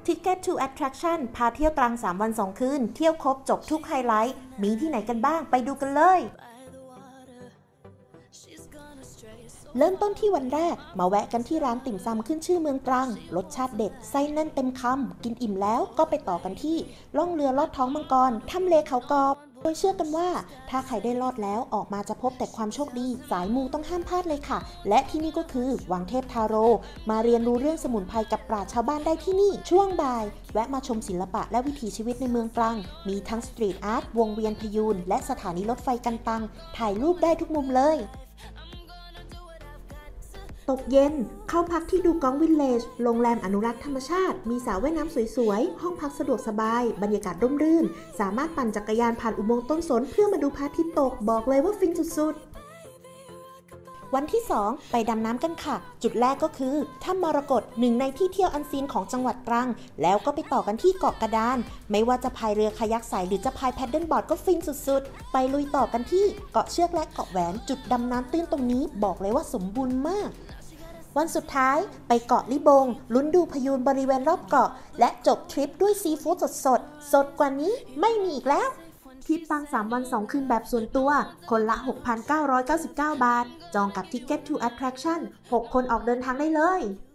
Ticket to Attraction พาเที่ยวตรัง3 วัน 2 คืนเที่ยวครบจบทุกไฮไลท์มีที่ไหนกันบ้างไปดูกันเลยเริ่มต้นที่วันแรกมาแวะกันที่ร้านติ่มซำขึ้นชื่อเมืองตรังรสชาติเด็ดไส้แน่นเต็มคำกินอิ่มแล้วก็ไปต่อกันที่ล่องเรือลอดท้องมังกรถ้ำเลเขากอบโดยเชื่อกันว่าถ้าใครได้ลอดแล้วออกมาจะพบแต่ความโชคดีสายมูต้องห้ามพลาดเลยค่ะและที่นี่ก็คือวังเทพทาโร่มาเรียนรู้เรื่องสมุนไพรกับปราชญ์ชาวบ้านได้ที่นี่ช่วงบ่ายแวะมาชมศิลปะและวิถีชีวิตในเมืองตรังมีทั้งสตรีทอาร์ตวงเวียนพยูนและสถานีรถไฟกันตังถ่ายรูปได้ทุกมุมเลยตกเย็นเข้าพักที่ดูกองวิลเลจโรงแรมอนุรักษ์ธรรมชาติมีสระว่ายน้ำสวยๆห้องพักสะดวกสบายบรรยากาศร่มรื่นสามารถปั่นจักรยานผ่านอุโมงค์ต้นสนเพื่อมาดูพระอาทิตย์ตกบอกเลยว่าฟินสุดๆวันที่2ไปดำน้ำกันค่ะจุดแรกก็คือถ้ำมรกตหนึ่งในที่เที่ยวอันซีนของจังหวัดตรังแล้วก็ไปต่อกันที่เกาะกระดานไม่ว่าจะพายเรือคายักใสหรือจะพายแพดเดิลบอร์ดก็ฟินสุดๆไปลุยต่อกันที่เกาะเชือกและเกาะแหวนจุดดำน้ำตื้นตรงนี้บอกเลยว่าสมบูรณ์มากวันสุดท้ายไปเกาะลิบงลุ้นดูพยูนบริเวณรอบเกาะและจบทริปด้วยซีฟู้ดสดกว่านี้ไม่มีอีกแล้วทริปปัง3 วัน 2 คืนแบบส่วนตัวคนละ 6,999 บาทจองกับ Ticket to Attraction 6 คนออกเดินทางได้เลย